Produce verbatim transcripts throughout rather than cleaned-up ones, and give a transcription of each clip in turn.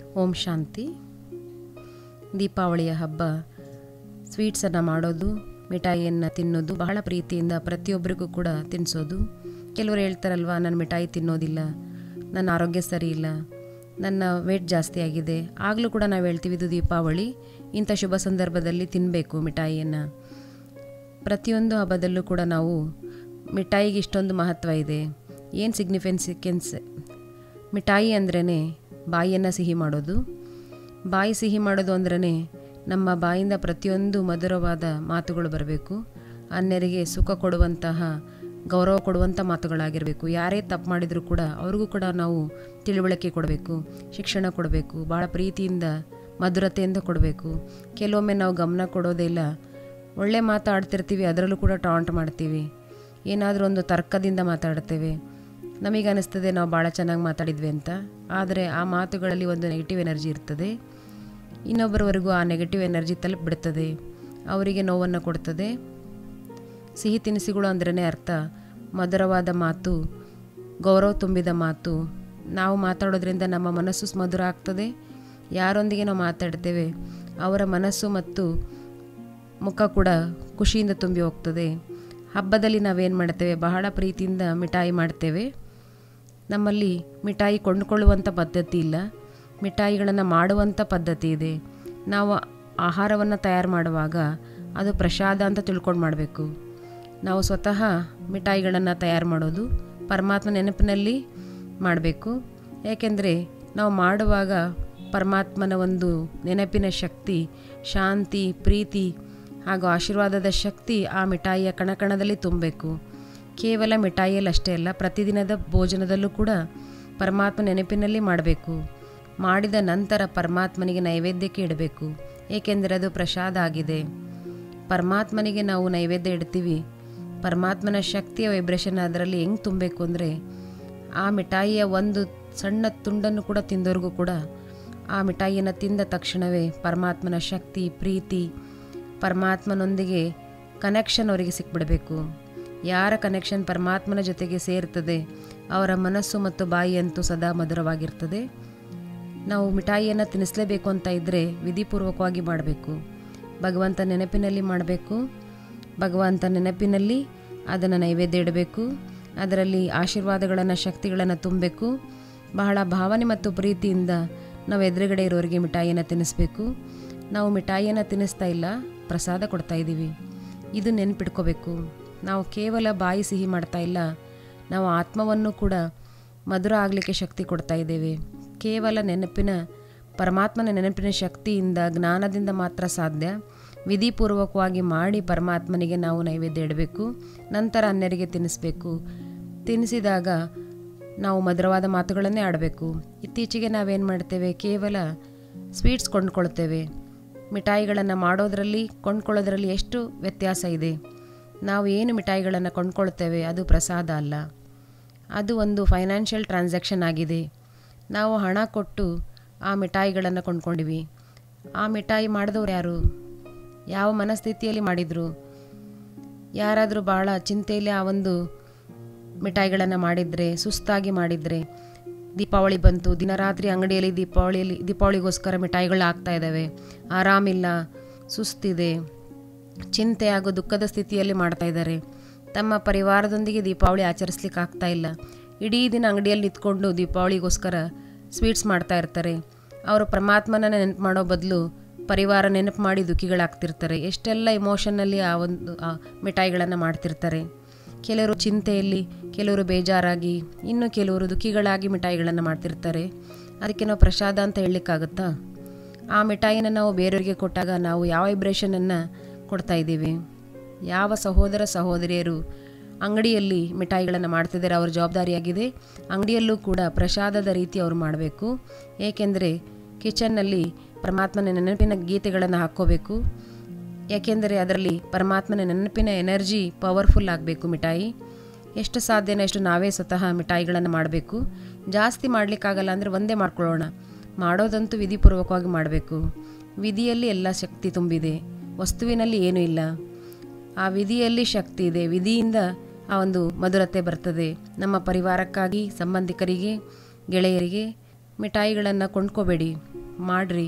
ಓಂ ಶಾಂತಿ. ದೀಪಾವಳಿಯ ಹಬ್ಬ ಸ್ವೀಟ್ಸನ್ನು ಮಾಡೋದು, ಮಿಠಾಯಿಯನ್ನು ತಿನ್ನೋದು, ಬಹಳ ಪ್ರೀತಿಯಿಂದ ಪ್ರತಿಯೊಬ್ಬರಿಗೂ ಕೂಡ ತಿನ್ನಿಸೋದು. ಕೆಲವರು ಹೇಳ್ತಾರಲ್ವ, ನಾನು ಮಿಠಾಯಿ ತಿನ್ನೋದಿಲ್ಲ, ನನ್ನ ಆರೋಗ್ಯ ಸರಿ ಇಲ್ಲ, ನನ್ನ ವೇಟ್ ಜಾಸ್ತಿ ಆಗಿದೆ. ಆಗಲೂ ಕೂಡ ನಾವು ಹೇಳ್ತೀವಿ ಇದು ದೀಪಾವಳಿ, ಇಂಥ ಶುಭ ಸಂದರ್ಭದಲ್ಲಿ ತಿನ್ನಬೇಕು ಮಿಠಾಯಿಯನ್ನು. ಪ್ರತಿಯೊಂದು ಹಬ್ಬದಲ್ಲೂ ಕೂಡ ನಾವು ಮಿಠಾಯಿಗೆ ಇಷ್ಟೊಂದು ಮಹತ್ವ ಇದೆ. ಏನು ಸಿಗ್ನಿಫಿಕೆನ್ಸ್? ಮಿಠಾಯಿ ಅಂದ್ರೇ ಬಾಯಿಯನ್ನು ಸಿಹಿ ಮಾಡೋದು. ಬಾಯಿ ಸಿಹಿ ಮಾಡೋದು ಅಂದ್ರೇ ನಮ್ಮ ಬಾಯಿಂದ ಪ್ರತಿಯೊಂದು ಮಧುರವಾದ ಮಾತುಗಳು ಬರಬೇಕು. ಅನ್ಯರಿಗೆ ಸುಖ ಕೊಡುವಂತಹ, ಗೌರವ ಕೊಡುವಂಥ ಮಾತುಗಳಾಗಿರಬೇಕು. ಯಾರೇ ತಪ್ಪು ಮಾಡಿದರೂ ಕೂಡ ಅವ್ರಿಗೂ ಕೂಡ ನಾವು ತಿಳುವಳಿಕೆ ಕೊಡಬೇಕು, ಶಿಕ್ಷಣ ಕೊಡಬೇಕು, ಭಾಳ ಪ್ರೀತಿಯಿಂದ ಮಧುರತೆಯಿಂದ ಕೊಡಬೇಕು. ಕೆಲವೊಮ್ಮೆ ನಾವು ಗಮನ ಕೊಡೋದೇ ಇಲ್ಲ, ಒಳ್ಳೆ ಮಾತಾಡ್ತಿರ್ತೀವಿ, ಅದರಲ್ಲೂ ಕೂಡ ಟಾಂಟ್ ಮಾಡ್ತೀವಿ, ಏನಾದರೂ ಒಂದು ತರ್ಕದಿಂದ ಮಾತಾಡ್ತೇವೆ. ನಮಗೆ ಅನ್ನಿಸ್ತದೆ ನಾವು ಭಾಳ ಚೆನ್ನಾಗಿ ಮಾತಾಡಿದ್ವಿ ಅಂತ, ಆದರೆ ಆ ಮಾತುಗಳಲ್ಲಿ ಒಂದು ನೆಗೆಟಿವ್ ಎನರ್ಜಿ ಇರ್ತದೆ. ಇನ್ನೊಬ್ಬರವರೆಗೂ ಆ ನೆಗೆಟಿವ್ ಎನರ್ಜಿ ತಲುಪಿಬಿಡ್ತದೆ, ಅವರಿಗೆ ನೋವನ್ನು ಕೊಡ್ತದೆ. ಸಿಹಿ ತಿನಿಸುಗಳು ಅಂದ್ರೇ ಅರ್ಥ ಮಧುರವಾದ ಮಾತು, ಗೌರವ ತುಂಬಿದ ಮಾತು. ನಾವು ಮಾತಾಡೋದ್ರಿಂದ ನಮ್ಮ ಮನಸ್ಸು ಮಧುರ ಆಗ್ತದೆ. ಯಾರೊಂದಿಗೆ ನಾವು ಮಾತಾಡ್ತೇವೆ ಅವರ ಮನಸ್ಸು ಮತ್ತು ಮುಖ ಕೂಡ ಖುಷಿಯಿಂದ ತುಂಬಿ ಹೋಗ್ತದೆ. ಹಬ್ಬದಲ್ಲಿ ನಾವೇನು ಮಾಡ್ತೇವೆ, ಬಹಳ ಪ್ರೀತಿಯಿಂದ ಮಿಠಾಯಿ ಮಾಡ್ತೇವೆ. ನಮ್ಮಲ್ಲಿ ಮಿಠಾಯಿ ಕೊಂಡುಕೊಳ್ಳುವಂಥ ಪದ್ಧತಿ ಇಲ್ಲ, ಮಿಠಾಯಿಗಳನ್ನು ಮಾಡುವಂಥ ಪದ್ಧತಿ ಇದೆ. ನಾವು ಆಹಾರವನ್ನು ತಯಾರು ಮಾಡುವಾಗ ಅದು ಪ್ರಸಾದ ಅಂತ ತಿಳ್ಕೊಂಡು ಮಾಡಬೇಕು. ನಾವು ಸ್ವತಃ ಮಿಠಾಯಿಗಳನ್ನು ತಯಾರು ಮಾಡೋದು ಪರಮಾತ್ಮ ನೆನಪಿನಲ್ಲಿ ಮಾಡಬೇಕು. ಏಕೆಂದರೆ ನಾವು ಮಾಡುವಾಗ ಪರಮಾತ್ಮನ ಒಂದು ನೆನಪಿನ ಶಕ್ತಿ, ಶಾಂತಿ, ಪ್ರೀತಿ ಹಾಗೂ ಆಶೀರ್ವಾದದ ಶಕ್ತಿ ಆ ಮಿಠಾಯಿಯ ಕಣಕಣದಲ್ಲಿ ತುಂಬಬೇಕು. ಕೇವಲ ಮಿಠಾಯಿಯಲ್ಲಿ ಅಷ್ಟೇ ಅಲ್ಲ, ಪ್ರತಿದಿನದ ಭೋಜನದಲ್ಲೂ ಕೂಡ ಪರಮಾತ್ಮ ನೆನಪಿನಲ್ಲಿ ಮಾಡಬೇಕು. ಮಾಡಿದ ನಂತರ ಪರಮಾತ್ಮನಿಗೆ ನೈವೇದ್ಯಕ್ಕೆ ಇಡಬೇಕು, ಏಕೆಂದರೆ ಅದು ಪ್ರಸಾದ ಆಗಿದೆ. ಪರಮಾತ್ಮನಿಗೆ ನಾವು ನೈವೇದ್ಯ ಇಡ್ತೀವಿ, ಪರಮಾತ್ಮನ ಶಕ್ತಿಯ ವೈಬ್ರೇಷನ್ ಅದರಲ್ಲಿ ಹೆಂಗೆ ತುಂಬಬೇಕು ಅಂದರೆ, ಆ ಮಿಠಾಯಿಯ ಒಂದು ಸಣ್ಣ ತುಂಡನ್ನು ಕೂಡ ತಿಂದವ್ರಿಗೂ ಕೂಡ ಆ ಮಿಠಾಯಿಯನ್ನು ತಿಂದ ತಕ್ಷಣವೇ ಪರಮಾತ್ಮನ ಶಕ್ತಿ, ಪ್ರೀತಿ, ಪರಮಾತ್ಮನೊಂದಿಗೆ ಕನೆಕ್ಷನ್ ಅವರಿಗೆ ಸಿಕ್ಬಿಡಬೇಕು. ಯಾರ ಕನೆಕ್ಷನ್ ಪರಮಾತ್ಮನ ಜೊತೆಗೆ ಸೇರ್ತದೆ ಅವರ ಮನಸ್ಸು ಮತ್ತು ಬಾಯಿಯಂತೂ ಸದಾ ಮಧುರವಾಗಿರ್ತದೆ. ನಾವು ಮಿಠಾಯಿಯನ್ನು ತಿನ್ನಿಸಲೇಬೇಕು ಅಂತ ಇದ್ದರೆ ವಿಧಿಪೂರ್ವಕವಾಗಿ ಮಾಡಬೇಕು. ಭಗವಂತ ನೆನಪಿನಲ್ಲಿ ಮಾಡಬೇಕು. ಭಗವಂತ ನೆನಪಿನಲ್ಲಿ ಅದನ್ನು ನೈವೇದ್ಯ ಇಡಬೇಕು. ಅದರಲ್ಲಿ ಆಶೀರ್ವಾದಗಳನ್ನು, ಶಕ್ತಿಗಳನ್ನು ತುಂಬಬೇಕು. ಬಹಳ ಭಾವನೆ ಮತ್ತು ಪ್ರೀತಿಯಿಂದ ನಾವು ಎದುರುಗಡೆ ಇರೋರಿಗೆ ಮಿಠಾಯಿಯನ್ನು ತಿನ್ನಿಸ್ಬೇಕು. ನಾವು ಮಿಠಾಯಿಯನ್ನು ತಿನ್ನಿಸ್ತಾ ಇಲ್ಲ, ಪ್ರಸಾದ ಕೊಡ್ತಾ ಇದ್ದೀವಿ. ಇದು ನೆನ್ಪಿಟ್ಕೋಬೇಕು. ನಾವು ಕೇವಲ ಬಾಯಿ ಸಿಹಿ ಮಾಡ್ತಾ ಇಲ್ಲ, ನಾವು ಆತ್ಮವನ್ನು ಕೂಡ ಮಧುರ ಆಗಲಿಕ್ಕೆ ಶಕ್ತಿ ಕೊಡ್ತಾ ಇದ್ದೇವೆ. ಕೇವಲ ನೆನಪಿನ ಪರಮಾತ್ಮನ ನೆನಪಿನ ಶಕ್ತಿಯಿಂದ, ಜ್ಞಾನದಿಂದ ಮಾತ್ರ ಸಾಧ್ಯ. ವಿಧಿಪೂರ್ವಕವಾಗಿ ಮಾಡಿ ಪರಮಾತ್ಮನಿಗೆ ನಾವು ನೈವೇದ್ಯ ಇಡಬೇಕು. ನಂತರ ಅನ್ಯರಿಗೆ ತಿನ್ನಿಸ್ಬೇಕು. ತಿನ್ನಿಸಿದಾಗ ನಾವು ಮಧುರವಾದ ಮಾತುಗಳನ್ನೇ ಆಡಬೇಕು. ಇತ್ತೀಚೆಗೆ ನಾವೇನು ಮಾಡ್ತೇವೆ, ಕೇವಲ ಸ್ವೀಟ್ಸ್ ಕೊಂಡ್ಕೊಳ್ತೇವೆ. ಮಿಠಾಯಿಗಳನ್ನು ಮಾಡೋದರಲ್ಲಿ ಕೊಂಡ್ಕೊಳ್ಳೋದ್ರಲ್ಲಿ ಎಷ್ಟು ವ್ಯತ್ಯಾಸ ಇದೆ. ನಾವು ಏನು ಮಿಠಾಯಿಗಳನ್ನು ಕೊಂಡ್ಕೊಳ್ತೇವೆ ಅದು ಪ್ರಸಾದ ಅಲ್ಲ, ಅದು ಒಂದು ಫೈನಾನ್ಷಿಯಲ್ ಟ್ರಾನ್ಸಾಕ್ಷನ್ ಆಗಿದೆ. ನಾವು ಹಣ ಕೊಟ್ಟು ಆ ಮಿಠಾಯಿಗಳನ್ನು ಕೊಂಡ್ಕೊಂಡಿವಿ. ಆ ಮಿಠಾಯಿ ಮಾಡಿದವ್ರು ಯಾರು? ಯಾವ ಮನಸ್ಥಿತಿಯಲ್ಲಿ ಮಾಡಿದರು? ಯಾರಾದರೂ ಭಾಳ ಚಿಂತೆಯಲ್ಲಿ ಆ ಒಂದು ಮಿಠಾಯಿಗಳನ್ನು ಮಾಡಿದರೆ, ಸುಸ್ತಾಗಿ ಮಾಡಿದರೆ, ದೀಪಾವಳಿ ಬಂತು, ದಿನರಾತ್ರಿ ಅಂಗಡಿಯಲ್ಲಿ ದೀಪಾವಳಿಯಲ್ಲಿ ದೀಪಾವಳಿಗೋಸ್ಕರ ಮಿಠಾಯಿಗಳು ಆಗ್ತಾ ಇದ್ದಾವೆ, ಆರಾಮಿಲ್ಲ, ಸುಸ್ತಿದೆ, ಚಿಂತೆ ಹಾಗೂ ದುಃಖದ ಸ್ಥಿತಿಯಲ್ಲಿ ಮಾಡ್ತಾ ಇದ್ದಾರೆ. ತಮ್ಮ ಪರಿವಾರದೊಂದಿಗೆ ದೀಪಾವಳಿ ಆಚರಿಸ್ಲಿಕ್ಕೆ ಆಗ್ತಾ ಇಲ್ಲ. ಇಡೀ ದಿನ ಅಂಗಡಿಯಲ್ಲಿ ನಿಂತ್ಕೊಂಡು ದೀಪಾವಳಿಗೋಸ್ಕರ ಸ್ವೀಟ್ಸ್ ಮಾಡ್ತಾ ಇರ್ತಾರೆ. ಅವರು ಪರಮಾತ್ಮನ ನೆನಪು ಮಾಡೋ ಬದಲು ಪರಿವಾರ ನೆನಪು ಮಾಡಿ ದುಃಖಿಗಳಾಗ್ತಿರ್ತಾರೆ. ಎಷ್ಟೆಲ್ಲ ಇಮೋಷನ್ನಲ್ಲಿ ಆ ಒಂದು ಆ ಮಿಠಾಯಿಗಳನ್ನು ಮಾಡ್ತಿರ್ತಾರೆ. ಕೆಲವರು ಚಿಂತೆಯಲ್ಲಿ, ಕೆಲವರು ಬೇಜಾರಾಗಿ, ಇನ್ನು ಕೆಲವರು ದುಃಖಿಗಳಾಗಿ ಮಿಠಾಯಿಗಳನ್ನು ಮಾಡ್ತಿರ್ತಾರೆ. ಅದಕ್ಕೆ ನಾವು ಪ್ರಸಾದ ಅಂತ ಹೇಳಲಿಕ್ಕಾಗುತ್ತಾ? ಆ ಮಿಠಾಯಿನ ನಾವು ಬೇರೆಯವರಿಗೆ ಕೊಟ್ಟಾಗ ನಾವು ಯಾವ ವೈಬ್ರೇಷನನ್ನು ಕೊಡ್ತಾ ಇದ್ದೀವಿ? ಯಾವ ಸಹೋದರ ಸಹೋದರಿಯರು ಅಂಗಡಿಯಲ್ಲಿ ಮಿಠಾಯಿಗಳನ್ನು ಮಾಡ್ತಿದ್ದಾರೆ ಅವ್ರ ಜವಾಬ್ದಾರಿಯಾಗಿದೆ. ಅಂಗಡಿಯಲ್ಲೂ ಕೂಡ ಪ್ರಸಾದದ ರೀತಿ ಅವರು ಮಾಡಬೇಕು. ಏಕೆಂದರೆ ಕಿಚನ್ನಲ್ಲಿ ಪರಮಾತ್ಮನ ನೆನಪಿನ ಗೀತೆಗಳನ್ನು ಹಾಕ್ಕೋಬೇಕು. ಯಾಕೆಂದರೆ ಅದರಲ್ಲಿ ಪರಮಾತ್ಮನ ನೆನಪಿನ ಎನರ್ಜಿ ಪವರ್ಫುಲ್ ಆಗಬೇಕು. ಮಿಠಾಯಿ ಎಷ್ಟು ಸಾಧ್ಯನೋ ಅಷ್ಟು ನಾವೇ ಸ್ವತಃ ಮಿಠಾಯಿಗಳನ್ನು ಮಾಡಬೇಕು. ಜಾಸ್ತಿ ಮಾಡಲಿಕ್ಕಾಗಲ್ಲ ಅಂದರೆ ಒಂದೇ ಮಾಡ್ಕೊಳ್ಳೋಣ. ಮಾಡೋದಂತೂ ವಿಧಿಪೂರ್ವಕವಾಗಿ ಮಾಡಬೇಕು. ವಿಧಿಯಲ್ಲಿ ಎಲ್ಲ ಶಕ್ತಿ ತುಂಬಿದೆ, ವಸ್ತುವಿನಲ್ಲಿ ಏನೂ ಇಲ್ಲ. ಆ ವಿಧಿಯಲ್ಲಿ ಶಕ್ತಿ ಇದೆ. ವಿಧಿಯಿಂದ ಆ ಒಂದು ಮಧುರತೆ ಬರ್ತದೆ. ನಮ್ಮ ಪರಿವಾರಕ್ಕಾಗಿ, ಸಂಬಂಧಿಕರಿಗೆ, ಗೆಳೆಯರಿಗೆ ಮಿಠಾಯಿಗಳನ್ನು ಕೊಂಡ್ಕೋಬೇಡಿ. ಮಾಡಿರಿ.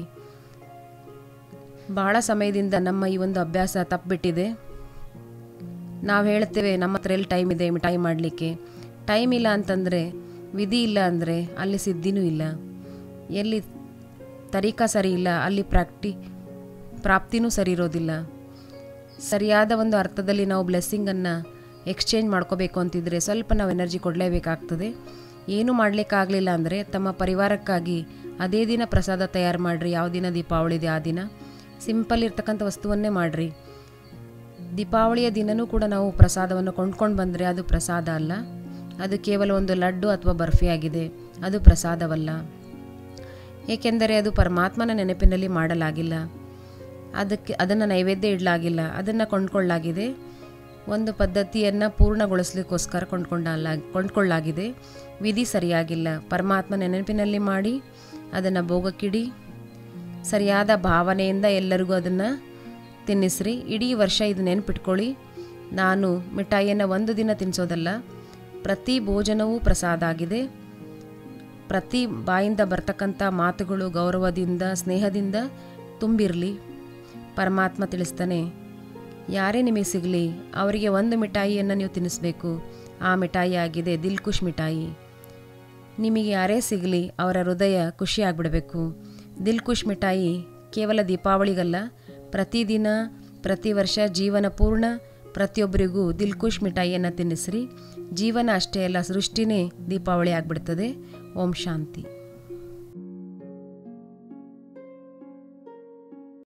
ಬಹಳ ಸಮಯದಿಂದ ನಮ್ಮ ಈ ಒಂದು ಅಭ್ಯಾಸ ತಪ್ಪಿಬಿಟ್ಟಿದೆ. ನಾವು ಹೇಳ್ತೇವೆ ನಮ್ಮ ಹತ್ರ ಎಲ್ಲಿ ಟೈಮ್ ಇದೆ ಮಿಠಾಯಿ ಮಾಡಲಿಕ್ಕೆ. ಟೈಮ್ ಇಲ್ಲ ಅಂತಂದರೆ, ವಿಧಿ ಇಲ್ಲ ಅಂದರೆ ಅಲ್ಲಿ ಸಿದ್ಧಿನೂ ಇಲ್ಲ. ಎಲ್ಲಿ ತರೀಕಾ ಸರಿ ಇಲ್ಲ ಅಲ್ಲಿ ಪ್ರಾಕ್ಟಿ ಪ್ರಾಪ್ತಿನೂ ಸರಿ ಇರೋದಿಲ್ಲ. ಸರಿಯಾದ ಒಂದು ಅರ್ಥದಲ್ಲಿ ನಾವು ಬ್ಲೆಸ್ಸಿಂಗನ್ನು ಎಕ್ಸ್ಚೇಂಜ್ ಮಾಡ್ಕೋಬೇಕು ಅಂತಿದ್ರೆ ಸ್ವಲ್ಪ ನಾವು ಎನರ್ಜಿ ಕೊಡಲೇಬೇಕಾಗ್ತದೆ. ಏನೂ ಮಾಡಲಿಕ್ಕಾಗಲಿಲ್ಲ ಅಂದರೆ ತಮ್ಮ ಪರಿವಾರಕ್ಕಾಗಿ ಅದೇ ದಿನ ಪ್ರಸಾದ ತಯಾರು ಮಾಡಿರಿ. ಯಾವ ದಿನ ದೀಪಾವಳಿ ಇದೆ ಆ ದಿನ ಸಿಂಪಲ್ ಇರ್ತಕ್ಕಂಥ ವಸ್ತುವನ್ನೇ ಮಾಡಿರಿ. ದೀಪಾವಳಿಯ ದಿನವೂ ಕೂಡ ನಾವು ಪ್ರಸಾದವನ್ನು ಕೊಂಡ್ಕೊಂಡು ಬಂದರೆ ಅದು ಪ್ರಸಾದ ಅಲ್ಲ, ಅದು ಕೇವಲ ಒಂದು ಲಡ್ಡು ಅಥವಾ ಬರ್ಫಿ ಆಗಿದೆ, ಅದು ಪ್ರಸಾದವಲ್ಲ. ಏಕೆಂದರೆ ಅದು ಪರಮಾತ್ಮನ ನೆನಪಿನಲ್ಲಿ ಮಾಡಲಾಗಿಲ್ಲ, ಅದಕ್ಕೆ ಅದನ್ನು ನೈವೇದ್ಯ ಇಡಲಾಗಿಲ್ಲ, ಅದನ್ನು ಕೊಂಡ್ಕೊಳ್ಳಾಗಿದೆ. ಒಂದು ಪದ್ಧತಿಯನ್ನು ಪೂರ್ಣಗೊಳಿಸ್ಲಿಕ್ಕೋಸ್ಕರ ಕೊಂಡ್ಕೊಂಡಲ್ಲ ಕೊಂಡ್ಕೊಳ್ಳಾಗಿದೆ. ವಿಧಿ ಸರಿಯಾಗಿಲ್ಲ. ಪರಮಾತ್ಮ ನೆನಪಿನಲ್ಲಿ ಮಾಡಿ ಅದನ್ನು ಭೋಗಕ್ಕಿಡಿ. ಸರಿಯಾದ ಭಾವನೆಯಿಂದ ಎಲ್ಲರಿಗೂ ಅದನ್ನು ತಿನ್ನಿಸ್ರಿ. ಇಡೀ ವರ್ಷ ಇದು ನೆನಪಿಟ್ಕೊಳ್ಳಿ, ನಾನು ಮಿಠಾಯಿಯನ್ನು ಒಂದು ದಿನ ತಿನ್ನಿಸೋದಲ್ಲ, ಪ್ರತಿ ಭೋಜನವೂ ಪ್ರಸಾದ ಆಗಿದೆ. ಪ್ರತಿ ಬಾಯಿಂದ ಬರ್ತಕ್ಕಂಥ ಮಾತುಗಳು ಗೌರವದಿಂದ ಸ್ನೇಹದಿಂದ ತುಂಬಿರಲಿ. ಪರಮಾತ್ಮ ತಿಳಿಸ್ತಾನೆ, ಯಾರೇ ನಿಮಗೆ ಸಿಗಲಿ ಅವರಿಗೆ ಒಂದು ಮಿಠಾಯಿಯನ್ನು ನೀವು ತಿನ್ನಿಸ್ಬೇಕು. ಆ ಮಿಠಾಯಿ ಆಗಿದೆ ದಿಲ್ ಖುಷ್ ಮಿಠಾಯಿ. ನಿಮಗೆ ಯಾರೇ ಸಿಗಲಿ ಅವರ ಹೃದಯ ಖುಷಿಯಾಗಿಬಿಡಬೇಕು. ದಿಲ್ ಖುಷ್ ಮಿಠಾಯಿ ಕೇವಲ ದೀಪಾವಳಿಗಲ್ಲ, ಪ್ರತಿದಿನ ಪ್ರತಿ ವರ್ಷ ಜೀವನ ಪೂರ್ಣ ಪ್ರತಿಯೊಬ್ಬರಿಗೂ ದಿಲ್ ಖುಷ್ ಮಿಠಾಯಿಯನ್ನು ತಿನ್ನಿಸ್ರಿ. ಜೀವನ ಅಷ್ಟೇ ಅಲ್ಲ, ಸೃಷ್ಟಿನೇ ದೀಪಾವಳಿ ಆಗಿಬಿಡ್ತದೆ. ಓಂ ಶಾಂತಿ.